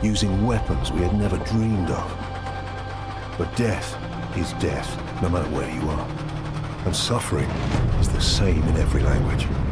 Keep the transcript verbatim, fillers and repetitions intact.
using weapons we had never dreamed of. But death is death, no matter where you are. And suffering is the same in every language.